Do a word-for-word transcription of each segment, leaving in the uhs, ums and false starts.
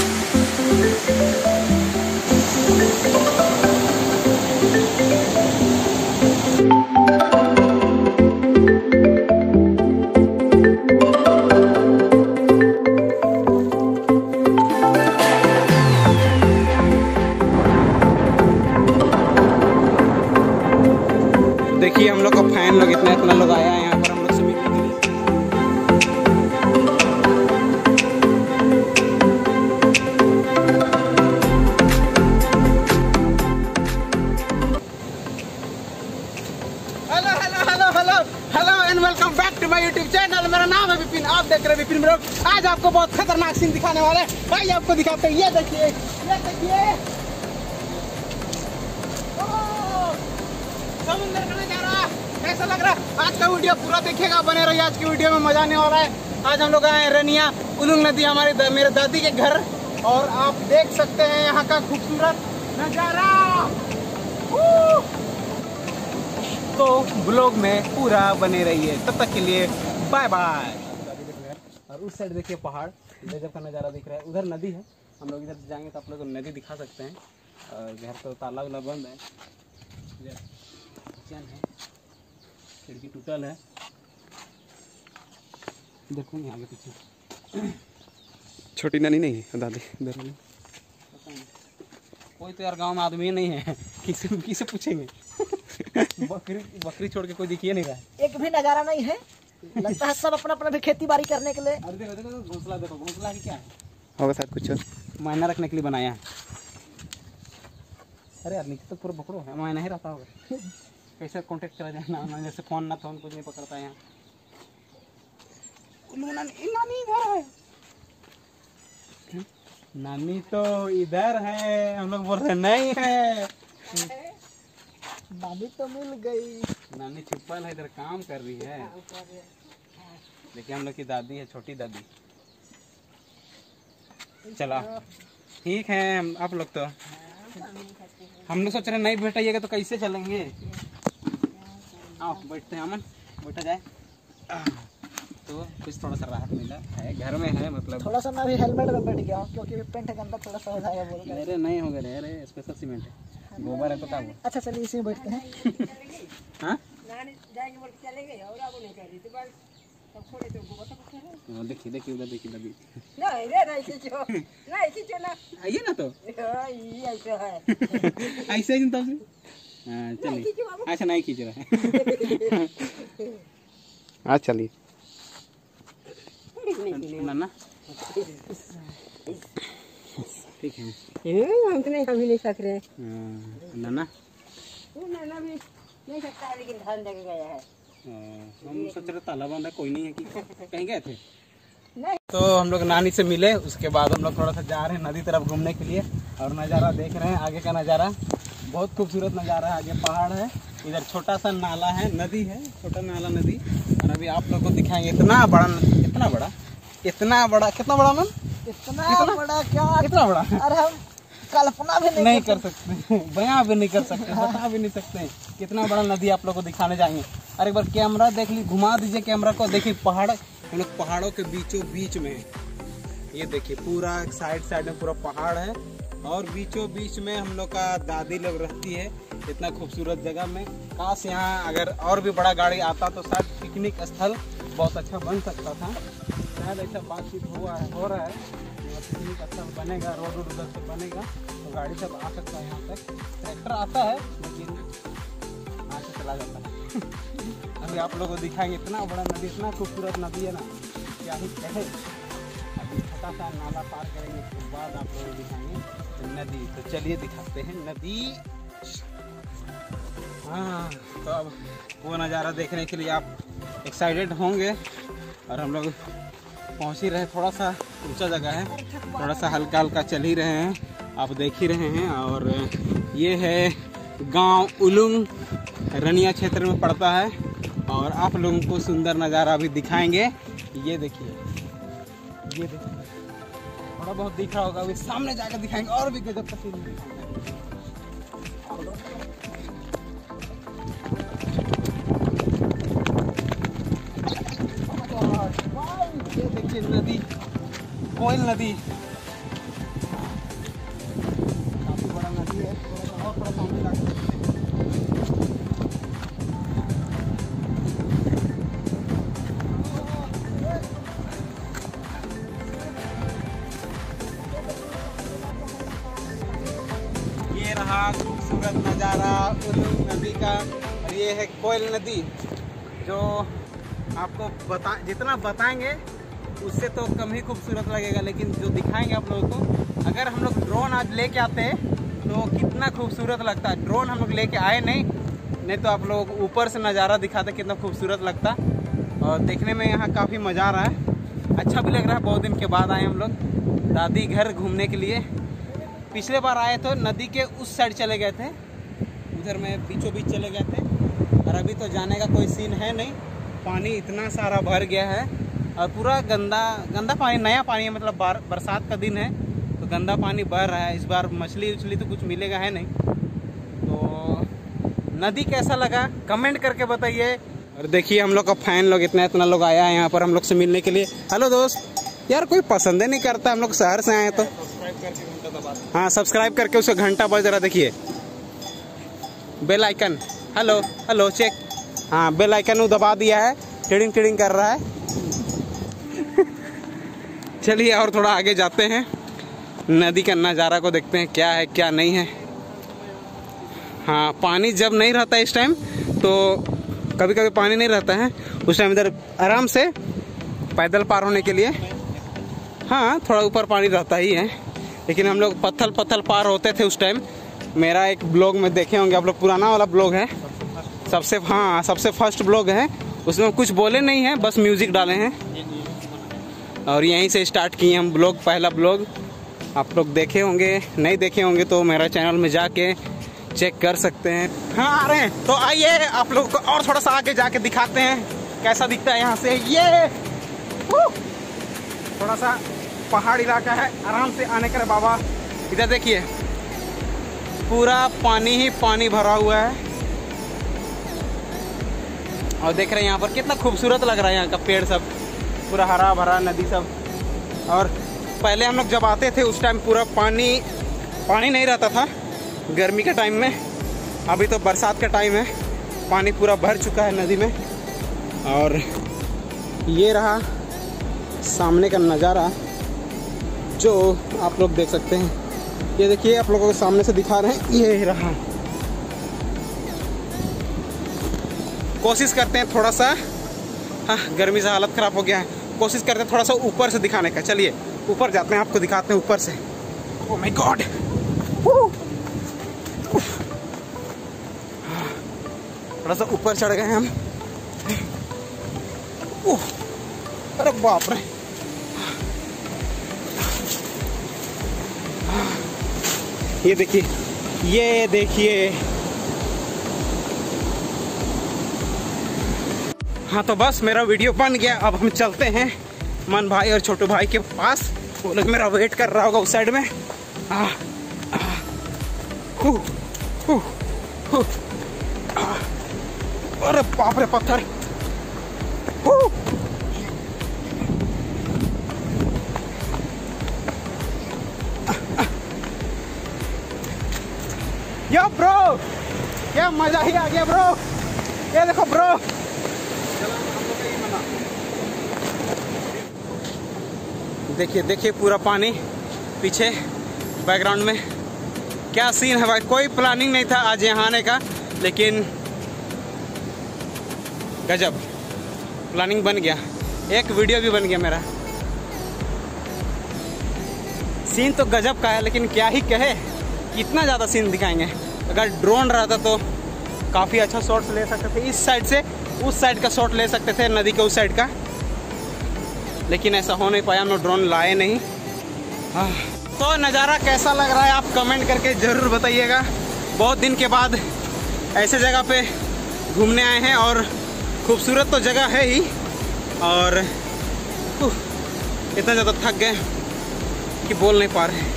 देखिए हम लोग का फैन लोग इतना इतना लोग आया है यहाँ पर हम लोग से मिलने के लिए। Hello hello hello hello hello and welcome back to my YouTube channel. मेरा नाम है विपिन, आप देख रहे हैं विपिन ब्लॉग। आज आपको बहुत खतरनाक सीन दिखाने वाले हैं भाई, आपको दिखाते हैं। ये देखिए ये देखिए समुद्र का नजारा कैसा लग रहा है। आज का वीडियो पूरा देखिएगा, बने रहिए। आज की वीडियो में मजा आने वाला है। आज हम लोग आए हैं रनिया उलुंग नदी, हमारे द, मेरे दादी के घर, और आप देख सकते हैं यहाँ का खूबसूरत नजारा। तो ब्लॉग में पूरा बने रहिए, तब तक के लिए बाय बाय। और उस साइड देखिए पहाड़, गजब का नजारा दिख रहा है। उधर नदी है, हम लोग इधर जाएंगे तो आप लोग को नदी दिखा सकते हैं। और घर तो ताला वाला बंद है, किचन है, खिड़की टूटल है, देखो नहीं आगे पीछे। छोटी नानी नहीं है दादी इधर। कोई तो यार गांव में आदमी नहीं है, किसी किसे पूछेंगे। बकरी बकरी छोड़ के कोई दिखिए नहीं रहा है, एक भी नजारा नहीं है। लगता है सब अपना अपना भी खेती बाड़ी करने के लिए। अरे देखो देखो घोंसला, देखो घोंसला की क्या है, होगा शायद कुछ मैना रखने के लिए बनाया है। अरे यार नीचे तो पूरा बकरो है, मैना ही रहता होगा। कैसे कांटेक्ट करा जाए ना, जैसे फोन ना फोन कुछ नहीं पकड़ता है यहाँ। नानी नानी इधर है, नानी तो इधर है, हम लोग बोल रहे नहीं है। नानी तो मिल गई, नानी छिपल है, इधर काम कर रही है। देखिए हम लोग की दादी है, छोटी दादी। चला ठीक है, हम आप लोग तो हम लोग सोच रहे नहीं बैठाइएगा तो कैसे चलेंगे। आओ बैठते हैं, अमन बैठा जाए तो कुछ थोड़ा सा राहत मिला है। घर में है मतलब थोड़ा सा मैं भी हेलमेट में बैठ गया हूँ क्योंकि पेंट के अंदर थोड़ा सा हो जाएगा बोल के। अरे नहीं होगा रे, अरे स्पेशल सीमेंट है, गोबर है तो क्या हुआ। अच्छा चलिए इसी में बैठते हैं। हाँ देखिए देखिए उधर देखिए दादी, आइए ना तो ऐसे ही तब से। हाँ चलिए, अच्छा नहीं खींच रहा है। हाँ चलिए ना ठीक है। हम तो नहीं, हम ही नहीं सक रहे। नाना वो नाना भी नहीं सकता है, लेकिन धान देके गया है। हम सोच रहे ताला बंद है, कोई नहीं है कि कहीं गए थे। नहीं तो हम लोग नानी से मिले, उसके बाद हम लोग थोड़ा सा जा रहे हैं नदी तरफ घूमने के लिए। और नज़ारा देख रहे हैं, आगे का नज़ारा बहुत खूबसूरत नज़ारा है। आगे पहाड़ है, इधर छोटा सा नाला है, नदी है, छोटा नाला नदी। और अभी आप लोग को दिखाएंगे इतना बड़ा, इतना बड़ा इतना बड़ा कितना बड़ा मन इतना कितना? बड़ा क्या, कितना बड़ा अरे हम कल्पना भी नहीं, नहीं कर सकते, बयां भी नहीं कर सकते, बता भी नहीं सकते कितना बड़ा नदी आप लोग को दिखाने जाएंगे। और एक बार कैमरा देख ली, घुमा दीजिए कैमरा को। देखिए पहाड़, हम लोग पहाड़ों के बीचों बीच में है। ये देखिए पूरा साइड साइड में पूरा पहाड़ है, और बीचों बीच में हम लोग का दादी लोग रहती है। इतना खूबसूरत जगह में काश यहाँ अगर और भी बड़ा गाड़ी आता तो शायद पिकनिक स्थल बहुत अच्छा बन सकता था। शायद ऐसा बातचीत हुआ है, हो रहा है, पिकनिक स्थल बनेगा, रोड रोड उधर से बनेगा तो गाड़ी सब आ सकता है यहाँ तक। ट्रैक्टर आता है लेकिन यहाँ से चला जाता है। अभी आप लोगों को दिखाएंगे, इतना बड़ा नदी, इतना खूबसूरत नदी है ना, क्या ही कहे। अभी छोटा सा नाला पार करेंगे, उसके बाद आप लोगों को दिखाएंगे नदी। तो चलिए दिखाते हैं नदी। हाँ तो अब वो नज़ारा देखने के लिए आप एक्साइटेड होंगे। और हम लोग पहुँच ही रहे, थोड़ा सा ऊंचा जगह है, थोड़ा सा हल्का हल्का चल ही रहे हैं, आप देख ही रहे हैं। और ये है गांव उलुंग, रनिया क्षेत्र में पड़ता है। और आप लोगों को सुंदर नज़ारा भी दिखाएंगे। ये देखिए, ये देखिए, थोड़ा बहुत दिख रहा होगा, अभी सामने जाकर दिखाएंगे और भी गजब का सीन दिखाएंगे। ये देखिए नदी, कोयल नदी, थोड़ा सामने लाके देखते हैं। ये रहा खूबसूरत नज़ारा उलूम नदी का, और ये है कोयल नदी, जो आपको बता जितना बताएंगे उससे तो कम ही खूबसूरत लगेगा, लेकिन जो दिखाएंगे आप लोगों को, अगर हम लोग ड्रोन आज लेके आते हैं तो कितना खूबसूरत लगता है। ड्रोन हम लोग लेके आए नहीं नहीं तो आप लोग ऊपर से नज़ारा दिखाते कितना खूबसूरत लगता, और देखने में यहाँ काफ़ी मज़ा आ रहा है, अच्छा भी लग रहा है। बहुत दिन के बाद आए हम लोग दादी घर घूमने के लिए। पिछले बार आए तो नदी के उस साइड चले गए थे, उधर में बीचों बीच चले गए थे, और अभी तो जाने का कोई सीन है नहीं। पानी इतना सारा भर गया है और पूरा गंदा गंदा पानी, नया पानी है, मतलब बार, बरसात का दिन है तो गंदा पानी बह रहा है। इस बार मछली उछली तो कुछ मिलेगा है नहीं। तो नदी कैसा लगा कमेंट करके बताइए। और देखिए हम लोग का फैन लोग इतना इतना लोग आया है यहाँ पर हम लोग से मिलने के लिए। हेलो दोस्त, यार कोई पसंद ही नहीं करता, हम लोग शहर से आए तो हाँ सब्सक्राइब करके उसका घंटा बज रहा, देखिए bell icon. Hello hello check, हाँ बेल आइकन वो दबा दिया है, टिडिंग टिडिंग कर रहा है। चलिए और थोड़ा आगे जाते हैं, नदी का नज़ारा को देखते हैं क्या है क्या नहीं है। हाँ पानी जब नहीं रहता इस टाइम, तो कभी कभी पानी नहीं रहता है उस टाइम, इधर आराम से पैदल पार होने के लिए हाँ थोड़ा ऊपर पानी रहता ही है, लेकिन हम लोग पत्थल पत्थल पार होते थे उस टाइम। मेरा एक ब्लॉग में देखे होंगे आप लोग, पुराना वाला ब्लॉग है, सबसे हाँ सबसे फर्स्ट ब्लॉग है, उसमें कुछ बोले नहीं है, बस म्यूजिक डाले हैं, और यहीं से स्टार्ट किए हम ब्लॉग। पहला ब्लॉग आप लोग देखे होंगे, नहीं देखे होंगे तो मेरा चैनल में जाके चेक कर सकते हैं। हाँ आ रहे हैं, तो आइए आप लोग को और थोड़ा सा आगे जाके दिखाते हैं कैसा दिखता है यहाँ से। ये थोड़ा सा पहाड़ इलाका है, आराम से आने का बाबा। इधर देखिए पूरा पानी ही पानी भरा हुआ है, और देख रहे हैं यहाँ पर कितना खूबसूरत लग रहा है, यहाँ का पेड़ सब पूरा हरा भरा, नदी सब। और पहले हम लोग जब आते थे उस टाइम पूरा पानी पानी नहीं रहता था गर्मी के टाइम में, अभी तो बरसात का टाइम है, पानी पूरा भर चुका है नदी में। और ये रहा सामने का नज़ारा जो आप लोग देख सकते हैं, ये देखिए आप लोगों को सामने से दिखा रहे हैं, ये रहा। कोशिश करते हैं थोड़ा सा, हाँ गर्मी से हालत ख़राब हो गया है, कोशिश करते हैं थोड़ा सा ऊपर से दिखाने का। चलिए ऊपर जाते हैं, आपको दिखाते हैं ऊपर से। ओह माय गॉड, थोड़ा सा ऊपर चढ़ गए हम। अरे बाप रे, ये देखिए ये देखिए। हाँ तो बस मेरा वीडियो बन गया, अब हम चलते हैं मन भाई और छोटू भाई के पास, वो लोग मेरा वेट कर रहा होगा उस साइड में। आ, आ, हु, हु, हु, आ, अरे बाप रे पत्थर। हु, यो ब्रो, क्या मजा ही आ गया ब्रो, ये देखो ब्रो। देखिए देखिए पूरा पानी पीछे बैकग्राउंड में, क्या सीन है भाई। कोई प्लानिंग नहीं था आज यहाँ आने का, लेकिन गजब प्लानिंग बन गया, एक वीडियो भी बन गया मेरा। सीन तो गजब का है, लेकिन क्या ही कहे, कितना ज़्यादा सीन दिखाएंगे। अगर ड्रोन रहता तो काफ़ी अच्छा शॉट्स ले सकते थे, इस साइड से उस साइड का शॉट ले सकते थे, नदी के उस साइड का, लेकिन ऐसा हो नहीं पाया, हम लोग ड्रोन लाए नहीं। तो नज़ारा कैसा लग रहा है आप कमेंट करके ज़रूर बताइएगा। बहुत दिन के बाद ऐसे जगह पे घूमने आए हैं, और खूबसूरत तो जगह है ही, और इतना ज़्यादा थक गए कि बोल नहीं पा रहे।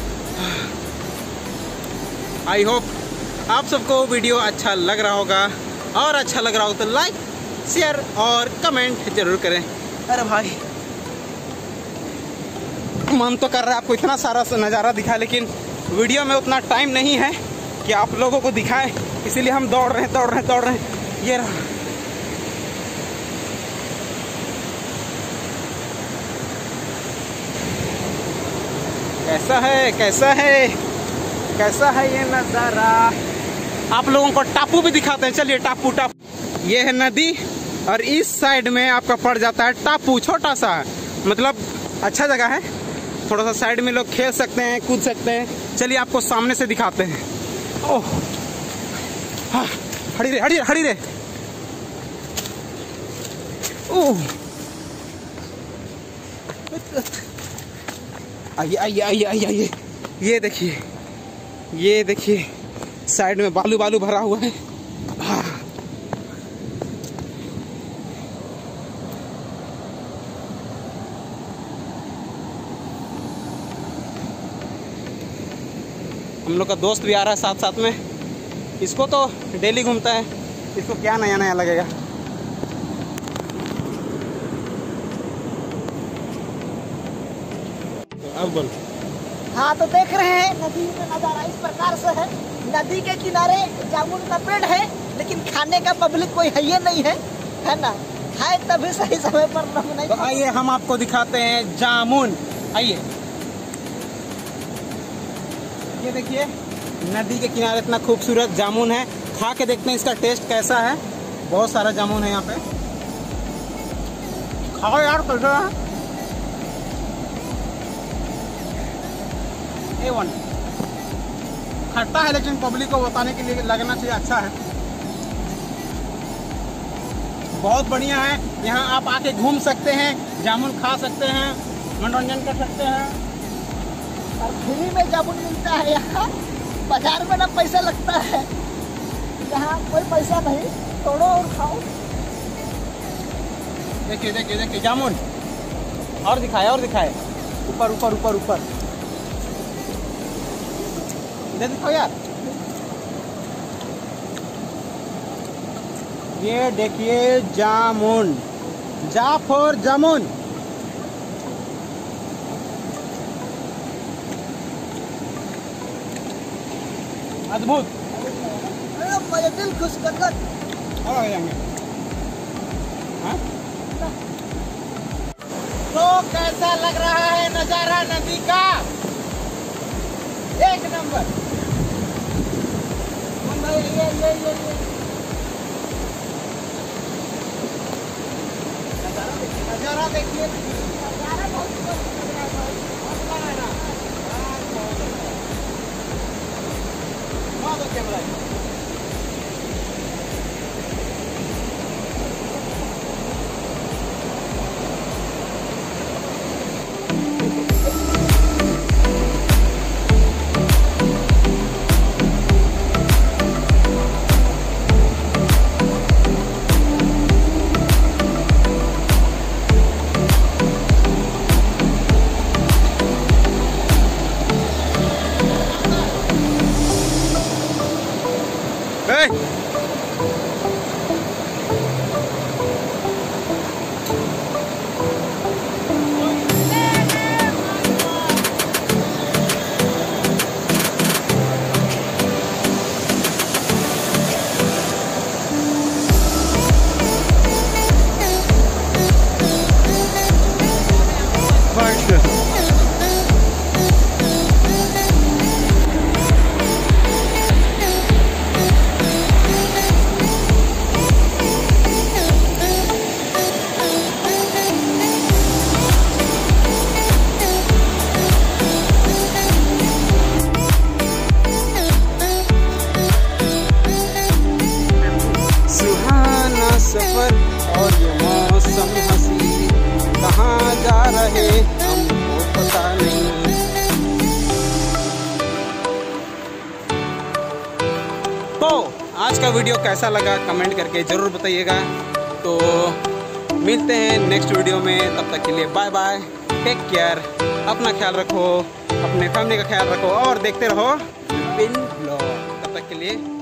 आई होप आप सबको वीडियो अच्छा लग रहा होगा, और अच्छा लग रहा हो तो लाइक शेयर और कमेंट जरूर करें। अरे भाई मन तो कर रहा है आपको इतना सारा नज़ारा दिखा, लेकिन वीडियो में उतना टाइम नहीं है कि आप लोगों को दिखाएं, इसीलिए हम दौड़ रहे हैं दौड़ रहे हैं दौड़ रहे हैं। ये रहा। कैसा है कैसा है कैसा है ये नज़ारा। आप लोगों को टापू भी दिखाते हैं, चलिए टापू टापू। ये है नदी और इस साइड में आपका पड़ जाता है टापू, छोटा सा, मतलब अच्छा जगह है, थोड़ा सा साइड में लोग खेल सकते हैं, कूद सकते हैं। चलिए आपको सामने से दिखाते हैं। ओह हाँ, हड़ी रे हड़ी रे हड़ी रे। ओह आइए आइए आइए आइए आइए। ये देखिए ये देखिए साइड में बालू बालू भरा हुआ है। हाँ। हम लोग का दोस्त भी आ रहा है साथ साथ में, इसको तो डेली घूमता है, इसको क्या नया नया लगेगा। अब बोल। हाँ तो देख रहे हैं नदी का नजारा इस प्रकार से है। नदी के किनारे जामुन का पेड़ है, लेकिन खाने का पब्लिक कोई है ये नहीं है, है ना। खाए तभी सही समय पर नहीं। तो आइए हम आपको दिखाते हैं जामुन। आइए ये देखिए नदी के किनारे इतना खूबसूरत जामुन है, खा के देखते हैं इसका टेस्ट कैसा है। बहुत सारा जामुन है यहाँ पे, खाओ यार कैसा है। ए वन खट्टा है, लेकिन पब्लिक को बताने के लिए लगना चाहिए अच्छा है, बहुत बढ़िया है। यहाँ आप आके घूम सकते हैं, जामुन खा सकते हैं, मनोरंजन कर सकते हैं। और फ्री में जामुन मिलता है यहाँ। बाजार में ना पैसा लगता है, यहाँ कोई पैसा नहीं, तोड़ो और खाओ। देखिए देखिए देखिए जामुन, और दिखाए और दिखाए, ऊपर ऊपर ऊपर ऊपर इधर दिखाओ यार। ये देखिए जामुन, जाफर जामुन। अद्भुत, मेरे दिल खुश कर कर। और आ जाएंगे। हाँ? तो कैसा लग रहा है नजारा नदी का? एक नंबर। ये ये ये ये नजारा देखिए, नजारा बहुत सुंदर लग रहा है। कैमरा सफर और ये मौसम हंसी, कहाँ जा रहे हमको पता नहीं। तो आज का वीडियो कैसा लगा कमेंट करके ज़रूर बताइएगा। तो मिलते हैं नेक्स्ट वीडियो में, तब तक के लिए बाय बाय, टेक केयर, अपना ख्याल रखो, अपने फैमिली का ख्याल रखो और देखते रहो विपिन ब्लॉग। तब तक के लिए